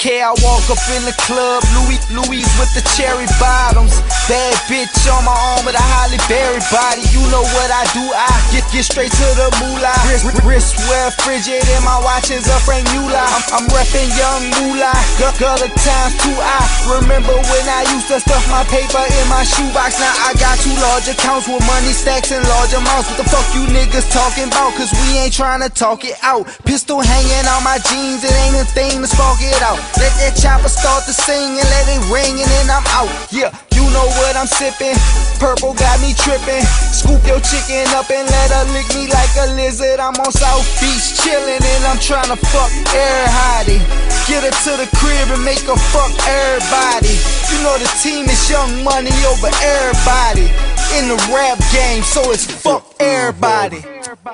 okay, I walk up in the club, Louis with the cherry bottoms. Bad bitch on my arm with a Holly Berry body. You know what I do, I get straight to the moolah. Wrist wear frigid and my watch is a Frank Muller. I'm reppin' young moolah, gutter times 2. I remember when I used to stuff my paper in my shoebox. Now I got 2 large accounts with money stacks in large amounts. What the fuck you niggas talking about? Cause we ain't tryna talk it out. Pistol hanging on my jeans, it ain't a thing to spark it out. Let that chopper start to sing and let it ring and then I'm out. Yeah, you know what I'm sippin'. Purple got me trippin'. Scoop your chicken up and let her lick me like a lizard. I'm on South Beach chillin' and I'm tryna fuck everybody. Get her to the crib and make her fuck everybody. You know the team is Young Money over everybody. In the rap game, so it's fuck everybody.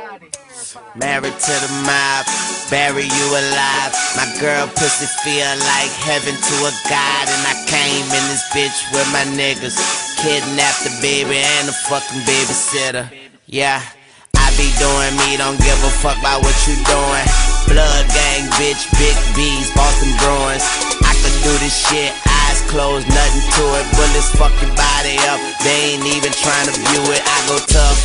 Married to the mob, bury you alive. My girl pussy feel like heaven to a god. And I came in this bitch with my niggas. Kidnapped the baby and the fucking babysitter. Yeah, I be doing me, don't give a fuck about what you doing. Blood gang, bitch, big B's, Boston Bruins. I could do this shit, eyes closed, nothing to it. Bullets fuck your body up, they ain't even trying to view it. I go tough,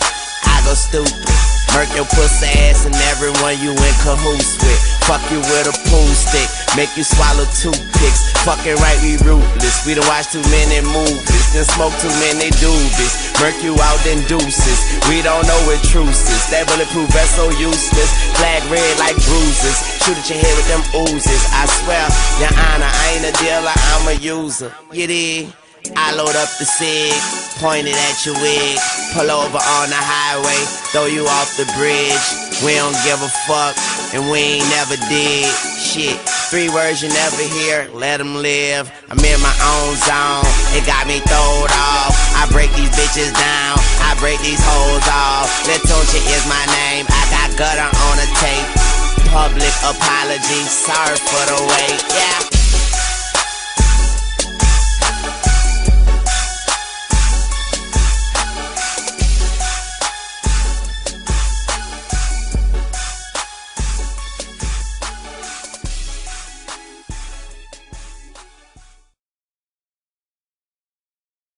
I go stupid. Murk your pussy ass and everyone you in cahoots with. Fuck you with a pool stick, make you swallow toothpicks. Fucking right, we ruthless. We done watched too many movies, then smoke too many doobies. Murk you out, then deuces. We don't know what truth is. That bulletproof vest so useless. Flag red like bruises. Shoot at your head with them oozes. I swear, your honor, I ain't a dealer, I'm a user. You dig? I load up the cig, point it at your wig. Pull over on the highway, throw you off the bridge. We don't give a fuck, and we ain't never did. Shit, 3 words you never hear, let them live. I'm in my own zone, it got me throwed off. I break these bitches down, I break these hoes off. Latunche is my name, I got gutter on the tape. Public apology, sorry for the wait, yeah.